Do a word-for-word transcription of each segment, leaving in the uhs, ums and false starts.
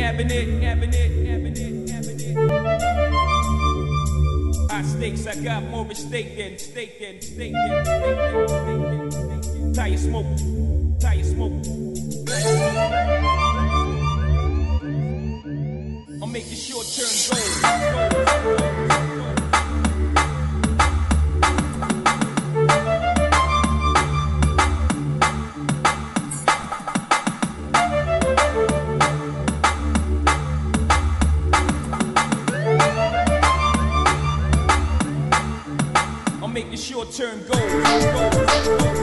having it, having it, having it, having it. High stakes, I got more at stake than, stake than, stake than, stake than, stake than, stake than. Tire smoke, tire smoke. I'm making short-term goals, goals, goals. Making short-term goals, goals, goals, goals.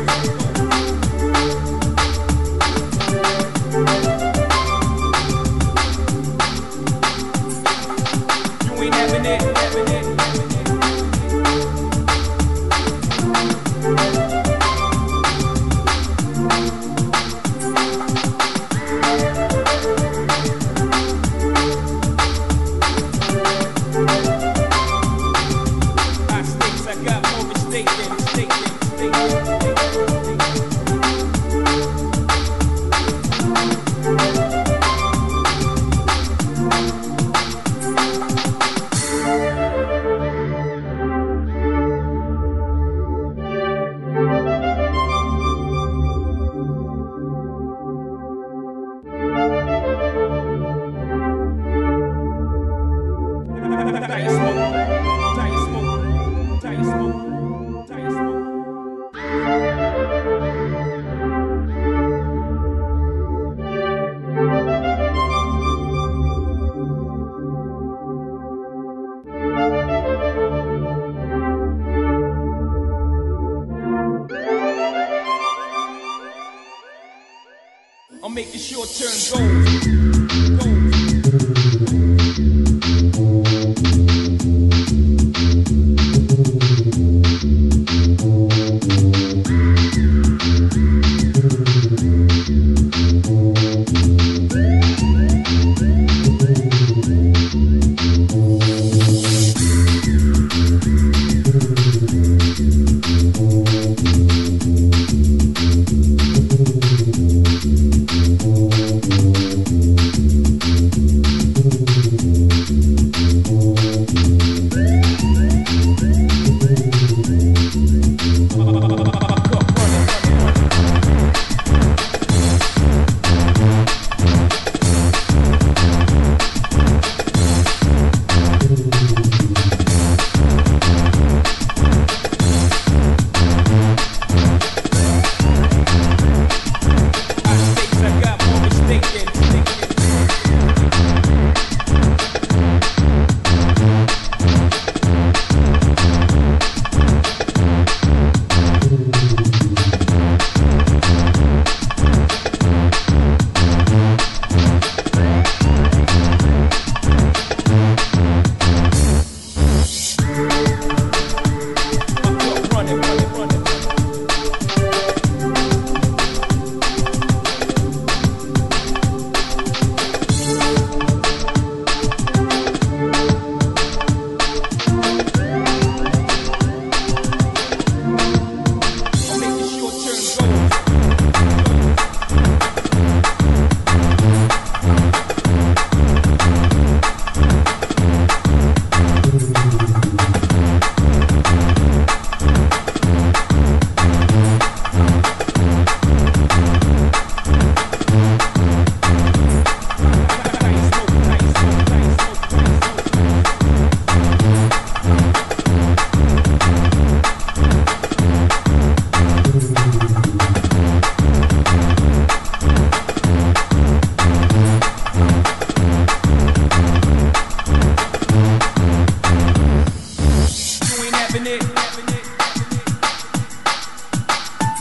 You ain't having it, having it, having it. I'm making short-term goals, goals.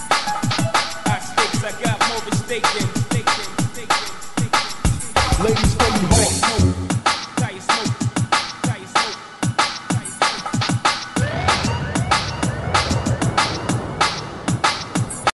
Ladies